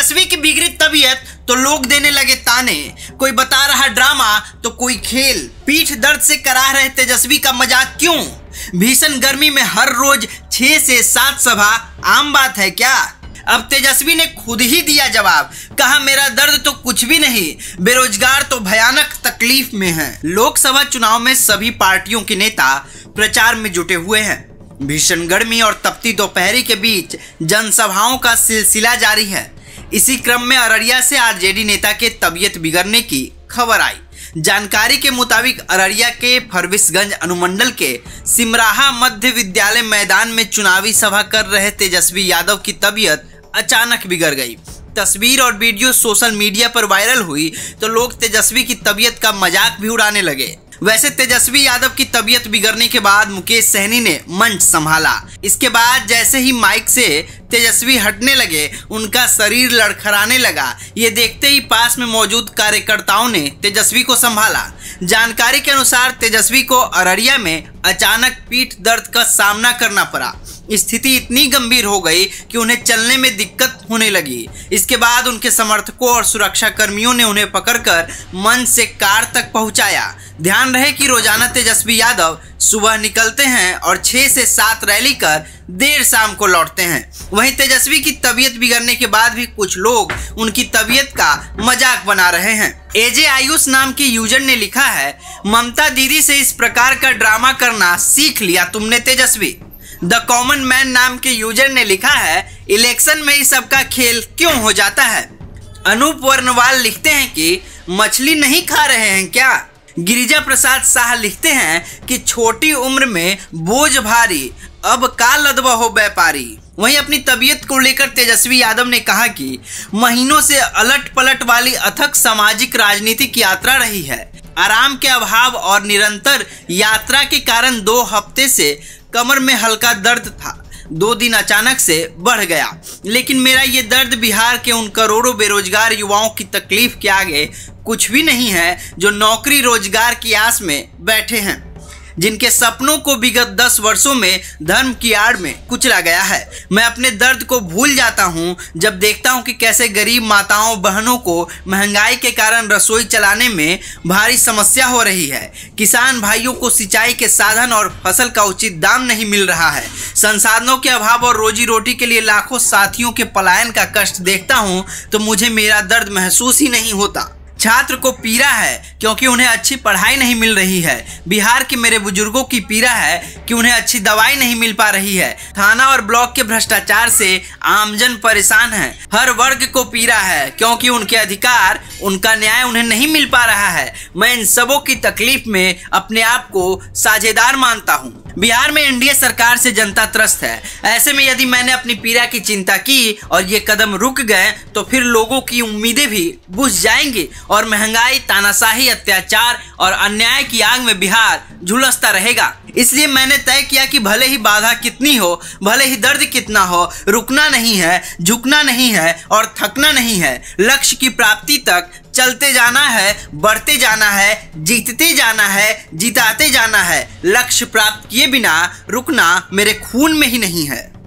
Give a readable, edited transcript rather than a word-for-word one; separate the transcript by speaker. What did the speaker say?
Speaker 1: तेजस्वी की बिगड़ी तबीयत तो लोग देने लगे ताने, कोई बता रहा ड्रामा तो कोई खेल। पीठ दर्द से करा रहे तेजस्वी का मजाक क्यों? भीषण गर्मी में हर रोज 6 से 7 सभा आम बात है क्या? अब तेजस्वी ने खुद ही दिया जवाब, कहा मेरा दर्द तो कुछ भी नहीं, बेरोजगार तो भयानक तकलीफ में है। लोकसभा चुनाव में सभी पार्टियों के नेता प्रचार में जुटे हुए हैं। भीषण गर्मी और तपती दोपहरी के बीच जनसभाओं का सिलसिला जारी है। इसी क्रम में अररिया से आरजेडी नेता के तबीयत बिगड़ने की खबर आई। जानकारी के मुताबिक अररिया के फरबिसगंज अनुमंडल के सिमराहा मध्य विद्यालय मैदान में चुनावी सभा कर रहे तेजस्वी यादव की तबीयत अचानक बिगड़ गई। तस्वीर और वीडियो सोशल मीडिया पर वायरल हुई तो लोग तेजस्वी की तबीयत का मजाक भी उड़ाने लगे। वैसे तेजस्वी यादव की तबीयत बिगड़ने के बाद मुकेश सहनी ने मंच संभाला। इसके बाद जैसे ही माइक से तेजस्वी हटने लगे, उनका शरीर लड़खड़ाने लगा। ये देखते ही पास में मौजूद कार्यकर्ताओं ने तेजस्वी को संभाला। जानकारी के अनुसार तेजस्वी को अररिया में अचानक पीठ दर्द का सामना करना पड़ा। स्थिति इतनी गंभीर हो गई कि उन्हें चलने में दिक्कत होने लगी। इसके बाद उनके समर्थकों और सुरक्षा कर्मियों ने उन्हें पकड़कर मंच से कार तक पहुंचाया। ध्यान रहे कि रोजाना तेजस्वी यादव सुबह निकलते हैं और 6 से 7 रैली कर देर शाम को लौटते हैं। वहीं तेजस्वी की तबीयत बिगड़ने के बाद भी कुछ लोग उनकी तबीयत का मजाक बना रहे हैं। एजे आयुष नाम के यूजर ने लिखा है, ममता दीदी से इस प्रकार का ड्रामा करना सीख लिया तुमने तेजस्वी। द कॉमन मैन नाम के यूजर ने लिखा है, इलेक्शन में इस सब का खेल क्यों हो जाता है। अनूप वर्णवाल लिखते हैं कि मछली नहीं खा रहे हैं क्या। गिरिजा प्रसाद शाह लिखते हैं कि छोटी उम्र में बोझ भारी, अब का लदवा हो व्यापारी। वहीं अपनी तबीयत को लेकर तेजस्वी यादव ने कहा कि महीनों से अलट पलट वाली अथक सामाजिक राजनीतिक यात्रा रही है। आराम के अभाव और निरंतर यात्रा के कारण 2 हफ्ते से कमर में हल्का दर्द था। 2 दिन अचानक से बढ़ गया, लेकिन मेरा ये दर्द बिहार के उन करोड़ों बेरोजगार युवाओं की तकलीफ के आगे कुछ भी नहीं है जो नौकरी रोजगार की आस में बैठे हैं, जिनके सपनों को विगत 10 वर्षों में धर्म की आड़ में कुचला गया है। मैं अपने दर्द को भूल जाता हूं जब देखता हूं कि कैसे गरीब माताओं बहनों को महंगाई के कारण रसोई चलाने में भारी समस्या हो रही है। किसान भाइयों को सिंचाई के साधन और फसल का उचित दाम नहीं मिल रहा है। संसाधनों के अभाव और रोजी रोटी के लिए लाखों साथियों के पलायन का कष्ट देखता हूं तो मुझे मेरा दर्द महसूस ही नहीं होता। छात्र को पीड़ा है क्योंकि उन्हें अच्छी पढ़ाई नहीं मिल रही है। बिहार के मेरे बुजुर्गों की पीड़ा है कि उन्हें अच्छी दवाई नहीं मिल पा रही है। थाना और ब्लॉक के भ्रष्टाचार से आमजन परेशान है। हर वर्ग को पीड़ा है क्योंकि उनके अधिकार, उनका न्याय उन्हें नहीं मिल पा रहा है। मैं इन सबों की तकलीफ में अपने आप को साझेदार मानता हूँ। बिहार में एनडीए सरकार से जनता त्रस्त है। ऐसे में यदि मैंने अपनी पीड़ा की चिंता की और ये कदम रुक गए तो फिर लोगों की उम्मीदें भी बुझ जाएंगी और महंगाई, तानाशाही, अत्याचार और अन्याय की आग में बिहार झुलसता रहेगा। इसलिए मैंने तय किया कि भले ही बाधा कितनी हो, भले ही दर्द कितना हो, रुकना नहीं है, झुकना नहीं है और थकना नहीं है। लक्ष्य की प्राप्ति तक चलते जाना है, बढ़ते जाना है, जीतते जाना है, जिताते जाना है। लक्ष्य प्राप्त किए बिना रुकना मेरे खून में ही नहीं है।